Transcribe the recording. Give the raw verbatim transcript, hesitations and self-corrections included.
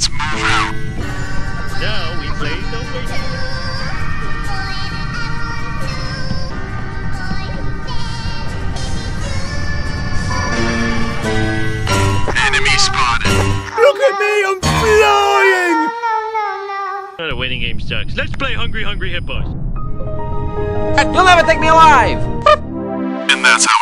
Let's move out. Now we play the waiting. Enemy spotted. Look at me, I'm flying! Oh, the waiting game sucks. Let's play Hungry Hungry Hippos. You'll never take me alive! And that's how